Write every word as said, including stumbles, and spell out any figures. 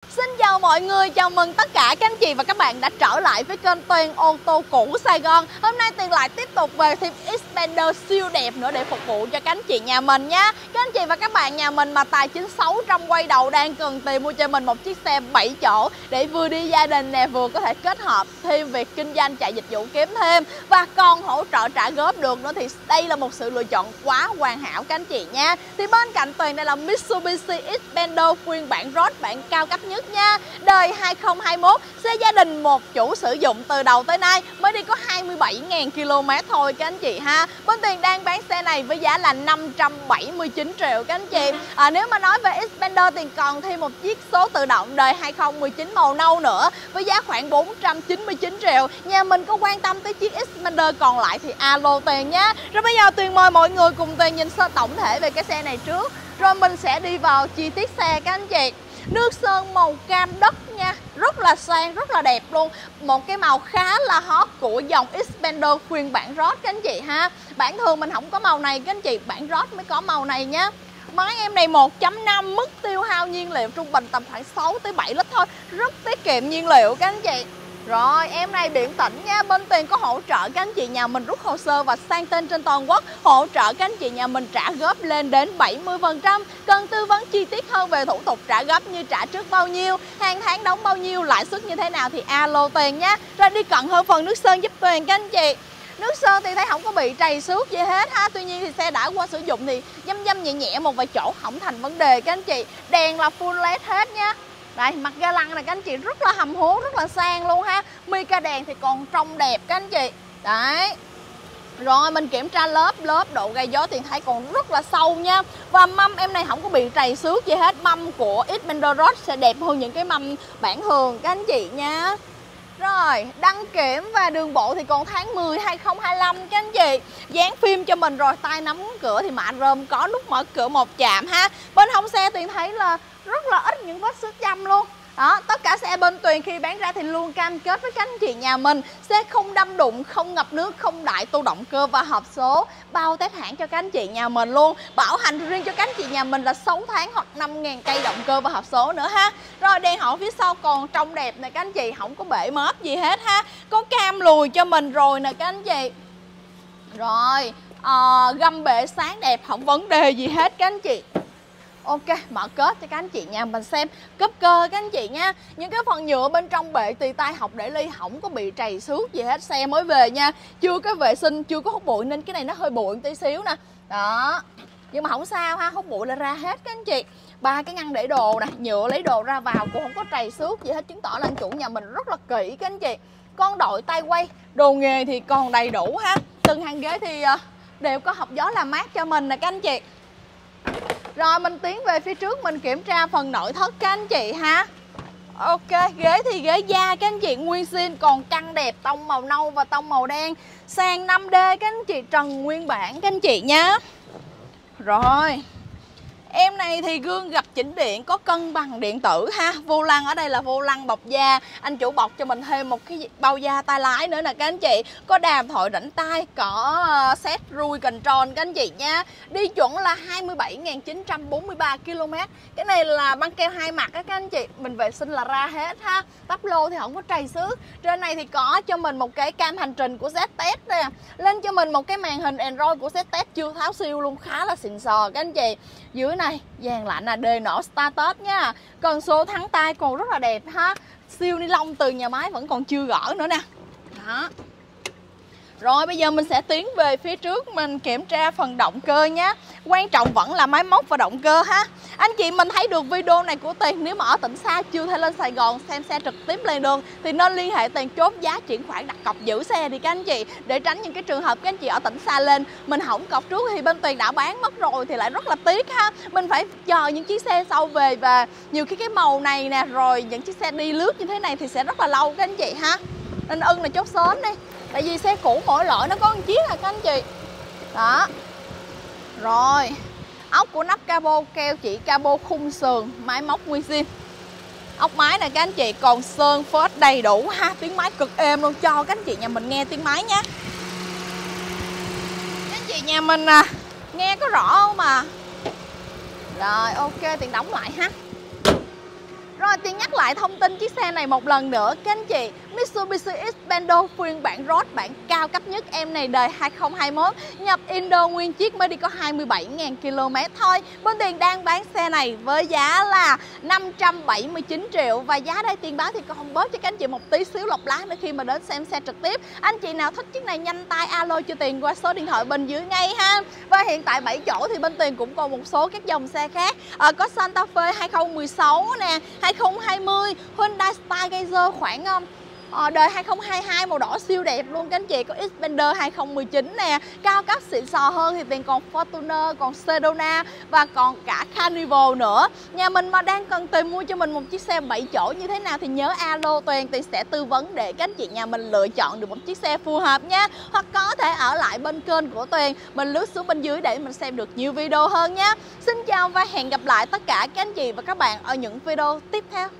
Xin chào mọi người, chào mừng tất cả các anh chị và các bạn đã trở lại với kênh Tuyền ô tô cũ Sài Gòn. Hôm nay Tuyền lại tiếp tục về thêm Xpander siêu đẹp nữa để phục vụ cho các anh chị nhà mình nha. Các anh chị và các bạn nhà mình mà tài chính sáu trăm quay đầu đang cần tìm mua cho mình một chiếc xe bảy chỗ để vừa đi gia đình nè, vừa có thể kết hợp thêm việc kinh doanh chạy dịch vụ kiếm thêm và còn hỗ trợ trả góp được nữa, thì đây là một sự lựa chọn quá hoàn hảo các anh chị nha. Thì bên cạnh Tuyền đây là Mitsubishi Xpander phiên bản Road, bản cao cấp nhất nha, đời hai không hai mốt, xe gia đình một chủ sử dụng từ đầu tới nay, mới đi có hai mươi bảy nghìn ki lô mét thôi các anh chị ha. Bên Tuyền đang bán xe này với giá là năm trăm bảy mươi chín triệu các anh chị. À, nếu mà nói về Xpander, Tuyền còn thêm một chiếc số tự động đời hai không một chín màu nâu nữa với giá khoảng bốn trăm chín mươi chín triệu. Nhà mình có quan tâm tới chiếc Xpander còn lại thì alo Tuyền nhé. Rồi bây giờ Tuyền mời mọi người cùng Tuyền nhìn sơ tổng thể về cái xe này trước, rồi mình sẽ đi vào chi tiết xe các anh chị. Nước sơn màu cam đất nha, rất là sang, rất là đẹp luôn. Một cái màu khá là hot của dòng Xpander phiên bản Road các anh chị ha. Bản thường mình không có màu này các anh chị, bản Road mới có màu này nhá. Máy em này một chấm năm, mức tiêu hao nhiên liệu trung bình tầm khoảng sáu tới bảy lít thôi, rất tiết kiệm nhiên liệu các anh chị. Rồi em này điện tĩnh nha, bên Tuyền có hỗ trợ các anh chị nhà mình rút hồ sơ và sang tên trên toàn quốc, hỗ trợ các anh chị nhà mình trả góp lên đến bảy mươi phần trăm. Cần tư vấn chi tiết hơn về thủ tục trả góp như trả trước bao nhiêu, hàng tháng đóng bao nhiêu, lãi suất như thế nào thì alo Tuyền nhé. Rồi đi cận hơn phần nước sơn giúp Tuyền các anh chị. Nước sơn thì thấy không có bị trầy xước gì hết ha. Tuy nhiên thì xe đã qua sử dụng thì dăm dăm nhẹ nhẹ một vài chỗ không thành vấn đề các anh chị. Đèn là full led hết nha. Đây, mặt ga lăng này các anh chị rất là hầm hố, rất là sang luôn ha. Mica đèn thì còn trông đẹp các anh chị. Đấy. Rồi mình kiểm tra lớp, lớp độ gai gió thì thấy còn rất là sâu nha. Và mâm em này không có bị trầy xước gì hết. Mâm của Xpander Road sẽ đẹp hơn những cái mâm bản thường các anh chị nha. Rồi, đăng kiểm và đường bộ thì còn tháng mười hai không hai lăm các anh chị. Dán phim cho mình rồi, tay nắm cửa thì mạ rơm, có nút mở cửa một chạm ha. Bên hông xe Tuyền thấy là rất là ít những vết xước chăm luôn. Đó, tất cả xe bên Tuyền khi bán ra thì luôn cam kết với các anh chị nhà mình xe không đâm đụng, không ngập nước, không đại tu động cơ và hộp số, bao test hãng cho các anh chị nhà mình luôn. Bảo hành riêng cho các anh chị nhà mình là sáu tháng hoặc năm nghìn cây động cơ và hộp số nữa ha. Rồi đèn hậu phía sau còn trông đẹp nè các anh chị, không có bể móp gì hết ha. Có cam lùi cho mình rồi nè các anh chị. Rồi, à, gầm bệ sáng đẹp, không vấn đề gì hết các anh chị. Ok, mở kết cho các anh chị nhà mình xem cấp cơ các anh chị nha. Những cái phần nhựa bên trong bệ tì tay học để ly không có bị trầy xước gì hết. Xe mới về nha, chưa có vệ sinh, chưa có hút bụi nên cái này nó hơi bụi một tí xíu nè. Đó, nhưng mà không sao ha, hút bụi là ra hết các anh chị. Ba cái ngăn để đồ nè, nhựa lấy đồ ra vào cũng không có trầy xước gì hết, chứng tỏ là anh chủ nhà mình rất là kỹ các anh chị. Con đội tay quay, đồ nghề thì còn đầy đủ ha. Từng hàng ghế thì đều có hộc gió làm mát cho mình nè các anh chị. Rồi mình tiến về phía trước, mình kiểm tra phần nội thất các anh chị ha. Ok, ghế thì ghế da các anh chị nguyên zin, còn căng đẹp, tông màu nâu và tông màu đen. Sàn năm D các anh chị, trần nguyên bản các anh chị nhé. Rồi em này thì gương gập chỉnh điện, có cân bằng điện tử ha. Vô lăng ở đây là vô lăng bọc da, anh chủ bọc cho mình thêm một cái bao da tay lái nữa nè các anh chị. Có đàm thoại rảnh tay, có set cruise control các anh chị nha. Đi chuẩn là hai mươi bảy nghìn chín trăm bốn mươi ba ki lô mét. Cái này là băng keo hai mặt các anh chị, mình vệ sinh là ra hết ha. Tắp lô thì không có trầy xước. Trên này thì có cho mình một cái cam hành trình của Z T E S nè. Lên cho mình một cái màn hình Android của Z T E S chưa tháo siêu luôn, khá là xịn sò các anh chị. Dưới này dàn lạnh là đề nổ status nha. Cần số thắng tay còn rất là đẹp ha. Siêu ni lông từ nhà máy vẫn còn chưa gỡ nữa nè. Đó. Rồi bây giờ mình sẽ tiến về phía trước, mình kiểm tra phần động cơ nhé. Quan trọng vẫn là máy móc và động cơ ha. Anh chị mình thấy được video này của Tuyền, nếu mà ở tỉnh xa chưa thể lên Sài Gòn xem xe trực tiếp lên đường thì nên liên hệ Tuyền chốt giá chuyển khoản đặt cọc giữ xe đi các anh chị, để tránh những cái trường hợp các anh chị ở tỉnh xa lên mình hỏng cọc trước thì bên Tuyền đã bán mất rồi thì lại rất là tiếc ha. Mình phải chờ những chiếc xe sau về, và nhiều khi cái màu này nè, rồi những chiếc xe đi lướt như thế này thì sẽ rất là lâu các anh chị ha. Nên ưng là chốt sớm đi, tại vì xe cũ mỗi loại nó có một chiếc à các anh chị. Đó. Rồi ốc của nắp cabo keo chỉ, cabo khung sườn, máy móc nguyên zin. Ốc máy này các anh chị còn sơn phết đầy đủ ha. Tiếng máy cực êm luôn, cho các anh chị nhà mình nghe tiếng máy nha. Các anh chị nhà mình à, nghe có rõ không mà. Rồi ok, Tuyền đóng lại ha. Rồi Tuyền nhắc lại thông tin chiếc xe này một lần nữa các anh chị. Mitsubishi Xpander phiên bản Road bản cao cấp nhất em này đời hai không hai mốt, nhập Indo nguyên chiếc mới đi có hai mươi bảy nghìn ki lô mét thôi. Bên Tuyền đang bán xe này với giá là năm trăm bảy mươi chín triệu và giá đây Tuyền báo thì còn bớt cho các anh chị một tí xíu lọc lá nữa khi mà đến xem xe trực tiếp. Anh chị nào thích chiếc này nhanh tay alo cho Tuyền qua số điện thoại bên dưới ngay ha. Và hiện tại bảy chỗ thì bên Tuyền cũng còn một số các dòng xe khác. À, có Santa Fe hai không một sáu nè, hai không hai không, Hyundai Stargazer khoảng Ờ, đời hai không hai hai màu đỏ siêu đẹp luôn các anh chị. Có Xpander hai không một chín nè, cao cấp xịn sò hơn thì Tuyền còn Fortuner, còn Sedona và còn cả Carnival nữa. Nhà mình mà đang cần tìm mua cho mình một chiếc xe bảy chỗ như thế nào thì nhớ alo Tuyền, Tuyền sẽ tư vấn để các anh chị nhà mình lựa chọn được một chiếc xe phù hợp nha. Hoặc có thể ở lại bên kênh của Tuyền, mình lướt xuống bên dưới để mình xem được nhiều video hơn nha. Xin chào và hẹn gặp lại tất cả các anh chị và các bạn ở những video tiếp theo.